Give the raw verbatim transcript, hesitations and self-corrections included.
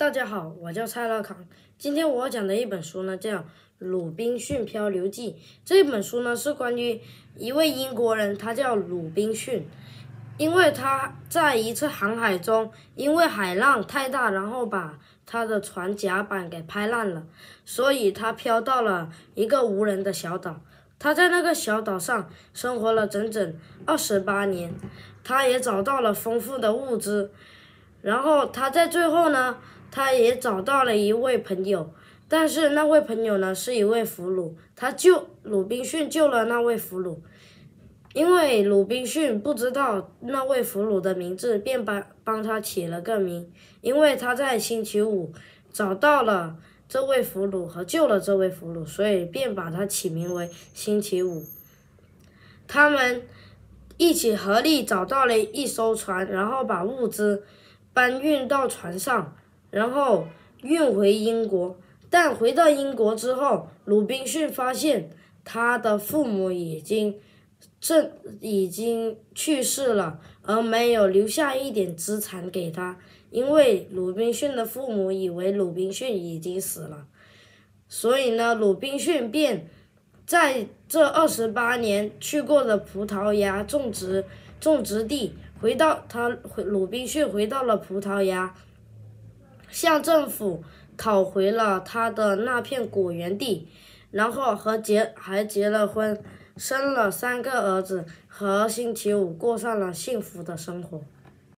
大家好，我叫蔡乐康。今天我要讲的一本书呢，叫《鲁滨逊漂流记》。这本书呢是关于一位英国人，他叫鲁滨逊。因为他在一次航海中，因为海浪太大，然后把他的船甲板给拍烂了，所以他漂到了一个无人的小岛。他在那个小岛上生活了整整二十八年，他也找到了丰富的物资。然后他在最后呢，他也找到了一位朋友，但是那位朋友呢是一位俘虏，他救鲁滨逊救了那位俘虏，因为鲁滨逊不知道那位俘虏的名字，便帮帮他起了个名，因为他在星期五找到了这位俘虏和救了这位俘虏，所以便把他起名为星期五。他们一起合力找到了一艘船，然后把物资搬运到船上，然后运回英国。但回到英国之后，鲁滨逊发现他的父母已经正已经去世了，而没有留下一点资产给他，因为鲁滨逊的父母以为鲁滨逊已经死了。所以呢，鲁滨逊便在这二十八年去过的葡萄牙种植种植地，回到他鲁滨逊回到了葡萄牙，向政府讨回了他的那片果园地，然后和结还结了婚，生了三个儿子，和星期五过上了幸福的生活。